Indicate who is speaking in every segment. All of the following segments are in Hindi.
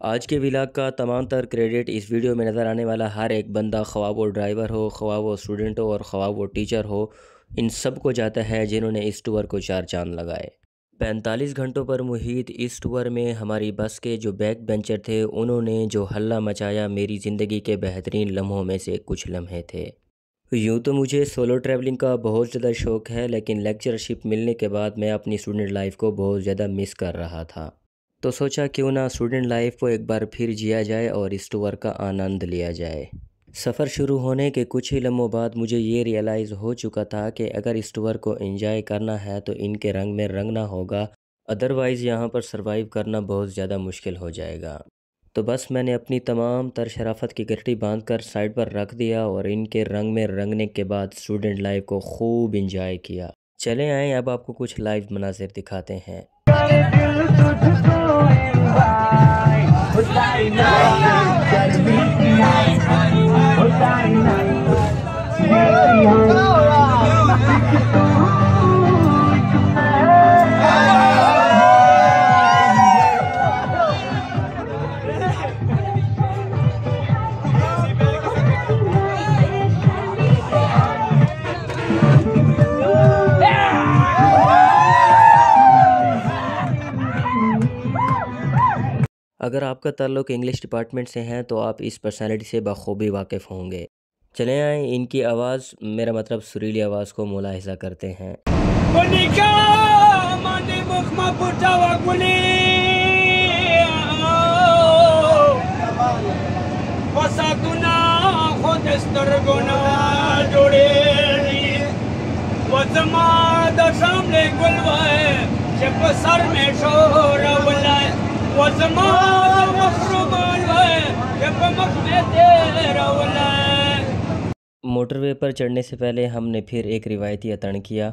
Speaker 1: आज के व्लॉग का तमाम तर क्रेडिट इस वीडियो में नज़र आने वाला हर एक बंदा, ख्वाह वो ड्राइवर हो, ख्वाह वो स्टूडेंट हो और ख्वाह वो टीचर हो, इन सब को जाता है जिन्होंने इस टूर को 4 चांद लगाए। 45 घंटों पर मुहित इस टूर में हमारी बस के जो बैक बेंचर थे, उन्होंने जो हल्ला मचाया, मेरी ज़िंदगी के बेहतरीन लम्हों में से कुछ लम्हे थे। यूँ तो मुझे सोलो ट्रैवलिंग का बहुत ज़्यादा शौक़ है, लेकिन लेक्चरशिप मिलने के बाद मैं अपनी स्टूडेंट लाइफ को बहुत ज़्यादा मिस कर रहा था। तो सोचा क्यों ना स्टूडेंट लाइफ को एक बार फिर जिया जाए और इस टूर का आनंद लिया जाए। सफ़र शुरू होने के कुछ ही लम्हों बाद मुझे ये रियलाइज़ हो चुका था कि अगर इस टूर को एंजॉय करना है तो इनके रंग में रंगना होगा, अदरवाइज़ यहाँ पर सर्वाइव करना बहुत ज़्यादा मुश्किल हो जाएगा। तो बस मैंने अपनी तमाम तर शराफत की गठरी बांध कर साइड पर रख दिया और इनके रंग में रंगने के बाद स्टूडेंट लाइफ को खूब इंजॉय किया। चले आएँ अब आपको कुछ लाइव मनाज़िर दिखाते हैं। अगर आपका ताल्लुक़ इंग्लिश डिपार्टमेंट से है तो आप इस पर्सनैलिटी से बखूबी वाकिफ़ होंगे। चले आएँ इनकी आवाज़, मेरा मतलब सुरीली आवाज़ को मुलाहिज़ा करते हैं। मोटरवे पर चढ़ने से पहले हमने फिर एक रिवायती अतन किया।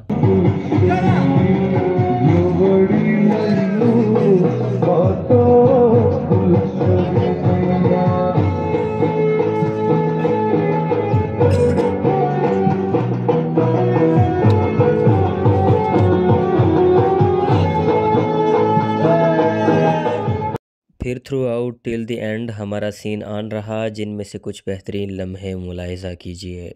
Speaker 1: फिर throughout till the end हमारा सीन ऑन रहा, जिनमें से कुछ बेहतरीन लम्हे मुलाहिज़ा कीजिए।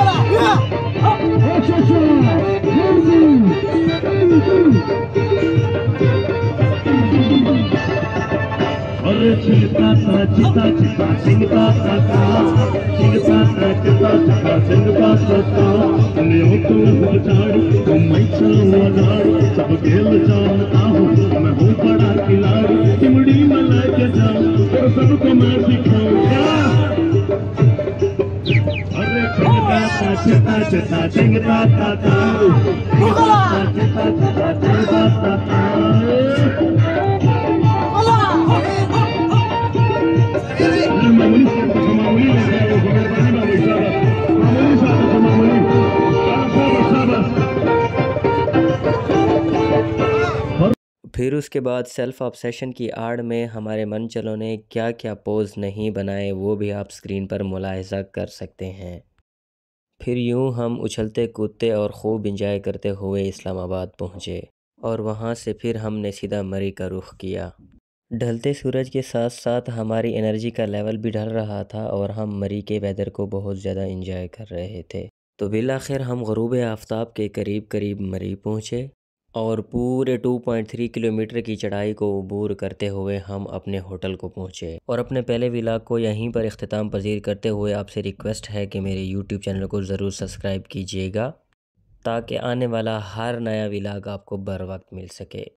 Speaker 1: फिर उसके बाद सेल्फ़ ऑब्सेशन की आड़ में हमारे मन चलों ने क्या क्या पोज नहीं बनाए, वो भी आप स्क्रीन पर मुलाहिज़ा कर सकते हैं। फिर यूं हम उछलते कूदते और खूब इंजॉय करते हुए इस्लामाबाद पहुँचे और वहाँ से फिर हमने सीधा मरी का रुख किया। ढलते सूरज के साथ साथ हमारी एनर्जी का लेवल भी ढल रहा था और हम मरी के वेदर को बहुत ज़्यादा इंजॉय कर रहे थे। तो बिलाखिर हम ग़ुरूब आफ्ताब के करीब करीब मरी पहुँचे और पूरे 2.3 किलोमीटर की चढ़ाई को अबूर करते हुए हम अपने होटल को पहुंचे। और अपने पहले व्लॉग को यहीं पर इख्तिताम पजीर करते हुए आपसे रिक्वेस्ट है कि मेरे यूट्यूब चैनल को ज़रूर सब्सक्राइब कीजिएगा, ताकि आने वाला हर नया व्लॉग आपको बर वक्त मिल सके।